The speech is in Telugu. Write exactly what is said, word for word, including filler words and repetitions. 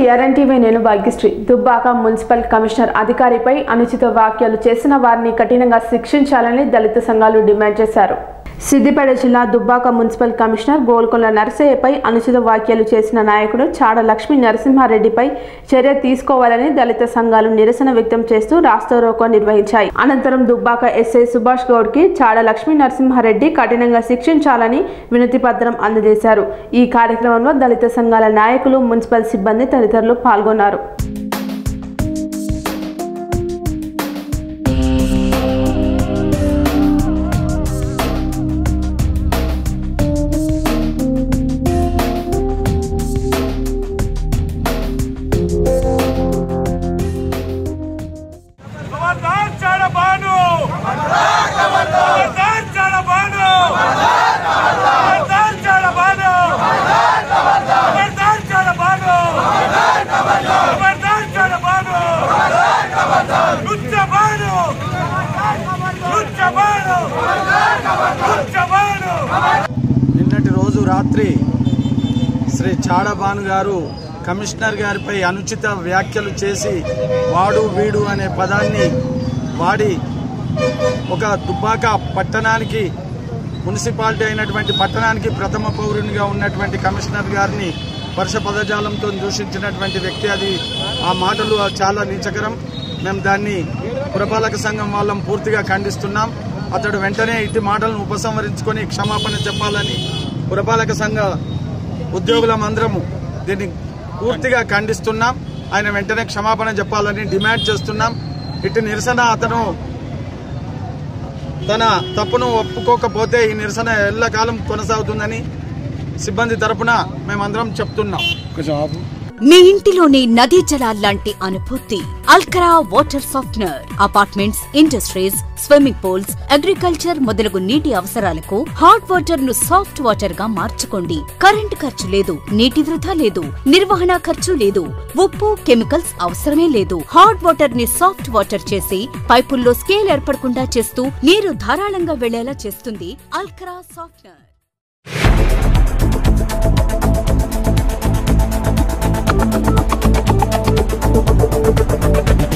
టీఆర్ఎన్టీవీ నేను భాగ్యశ్రీ. దుబ్బాక మున్సిపల్ కమిషనర్ అధికారిపై అనుచిత వ్యాఖ్యలు చేసిన వారిని కఠినంగా శిక్షించాలని దళిత సంఘాలు డిమాండ్ చేశారు. సిద్దిపేట జిల్లా దుబ్బాక మున్సిపల్ కమిషనర్ గోల్కొండ నరసయ్యపై అనుచిత వ్యాఖ్యలు చేసిన నాయకుడు చాడ లక్ష్మీ నరసింహారెడ్డిపై చర్య తీసుకోవాలని దళిత సంఘాలు నిరసన వ్యక్తం చేస్తూ రాస్తారోకో నిర్వహించాయి. అనంతరం దుబ్బాక ఎస్ఐ సుభాష్ గౌడ్ కి చాడ లక్ష్మీ నరసింహారెడ్డి కఠినంగా శిక్షించాలని వినతి పత్రం అందజేశారు. ఈ కార్యక్రమంలో దళిత సంఘాల నాయకులు, మున్సిపల్ సిబ్బంది తదితరులు పాల్గొన్నారు. నిన్నటి రోజు రాత్రి శ్రీ చాడ భాను గారు కమిషనర్ గారిపై అనుచిత వ్యాఖ్యలు చేసి వాడు వీడు అనే పదాన్ని వాడి ఒక దుబ్బాక పట్టణానికి, మున్సిపాలిటీ అయినటువంటి పట్టణానికి ప్రథమ పౌరునిగా ఉన్నటువంటి కమిషనర్ గారిని పరుష పదజాలంతో దూషించినటువంటి వ్యక్తి. అది ఆ మాటలు చాలా నీచకరం. మేము దాన్ని పురపాలక సంఘం వాళ్ళం పూర్తిగా ఖండిస్తున్నాం. అతడు వెంటనే ఇటు మాటలను ఉపసంహరించుకొని క్షమాపణ చెప్పాలని పురపాలక సంఘ ఉద్యోగులమందరము దీన్ని పూర్తిగా ఖండిస్తున్నాం. ఆయన వెంటనే క్షమాపణ చెప్పాలని డిమాండ్ చేస్తున్నాం. ఇటు నిరసన అతను తన తప్పును ఒప్పుకోకపోతే ఈ నిరసన ఎల్లకాలం కొనసాగుతుందని సిబ్బంది తరపున మేమందరం చెప్తున్నాం. మీ ఇంటిలోని నదీ జలాల్లాంటి అనుభూతి అల్కరా water softener. Apartments, industries, swimming pools, agriculture మొదలగు నీటి అవసరాలకు హాట్ వాటర్ ను సాఫ్ట్ వాటర్ గా మార్చుకోండి. కరెంట్ ఖర్చు లేదు, నీటి వృధా లేదు, నిర్వహణ ఖర్చు లేదు, ఉప్పు, కెమికల్స్ అవసరమే లేదు. హాట్ వాటర్ ని సాఫ్ట్ వాటర్ చేసి పైపుల్లో స్కేల్ ఏర్పడకుండా చేస్తూ నీరు ధారాళంగా వెళ్లేలా చేస్తుంది అల్కరా సాఫ్ట్నర్. Thank you.